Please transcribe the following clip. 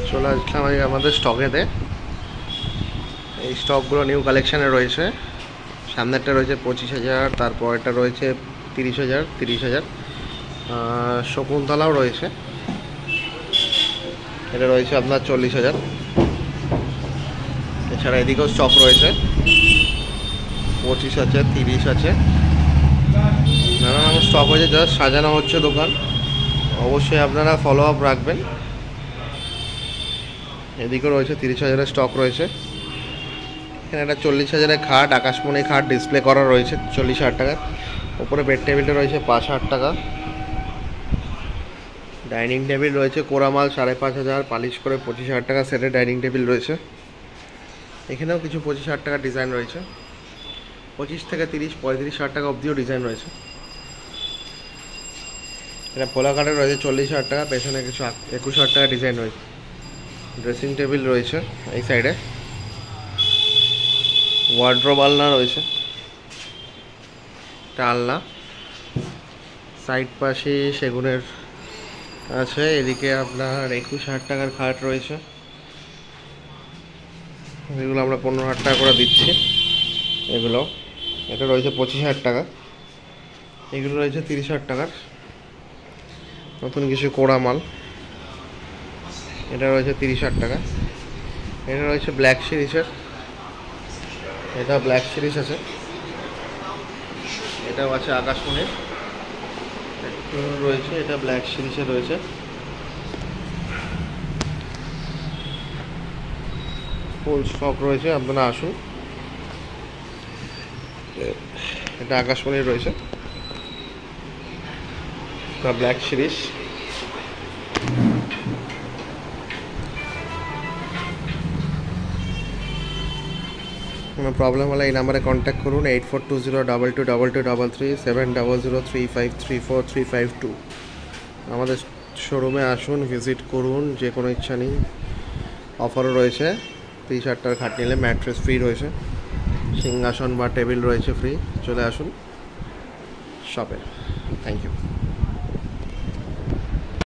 চলে আসলাম আমাদের স্টকেতে। এই স্টকগুলো নিউ কালেকশানে রয়েছে। সামনেরটা রয়েছে 25,000, তারপরটা রয়েছে 30,000, শকুন্তলাও রয়েছে, এটা রয়েছে আপনার 40,000। এছাড়া এদিকেও স্টক রয়েছে, 25 আছে, 30 আছে, নানা রকম স্টক হয়েছে। জাস্ট সাজানো হচ্ছে দোকান, অবশ্যই আপনারা ফলো আপ রাখবেন। এদিকেও রয়েছে 30,000-এর স্টক রয়েছে। এখানে একটা 40,000-এর খাট, আকাশমণি খাট ডিসপ্লে করা রয়েছে 40,000 টাকার। উপরে বেড টেবিলটা রয়েছে 5,000 টাকা। ডাইনিং টেবিল রয়েছে কোরামাল 5,500, পালিশ করে 25,000 টাকা সেটের ডাইনিং টেবিল রয়েছে। এখানেও কিছু 25,000 টাকার ডিজাইন রয়েছে, 25 থেকে 30, 35,000 টাকা অবধিও ডিজাইন রয়েছে। এটা পোলা কাঠের রয়েছে 40,000 টাকা, পেছনে কিছু 21,000 টাকা ডিজাইন রয়েছে। ড্রেসিং টেবিল রয়েছে এই সাইডে, ওয়ার্ড্রোব আলনা রয়েছে, একটা আলনা সাইড পাশে সেগুনের আছে। এদিকে আপনার 21,000 টাকার খাট রয়েছে, এগুলো আমরা 15,000 টাকা করে দিচ্ছি। এগুলো এটা রয়েছে 25,000 টাকা, এগুলো রয়েছে 30,000 টাকার। নতুন কিছু কোড়া মাল, এটা রয়েছে 30,000 টাকা। এটা রয়েছে ব্ল্যাক সিরিজের, এটা ব্ল্যাক সিরিজ আছে। এটাও আছে আকাশমণির রয়েছে, এটা ব্ল্যাক সিরিজের রয়েছে। ফুল স্টক রয়েছে, আপনারা আসুন। এটা আকাশমণির রয়েছে, ব্ল্যাক সিরিজ। কোনো প্রবলেম হলে এই নাম্বারে কন্ট্যাক্ট করুন, 8420222233, 7003534352। আমাদের শোরুমে আসুন, ভিজিট করুন, যে কোনো ইচ্ছা নেই। অফারও রয়েছে, 30,000 টাকার খাট নিলে ম্যাট্রেস ফ্রি রয়েছে, সিংহাসন বা টেবিল রয়েছে ফ্রি। চলে আসুন শপে। Thank you.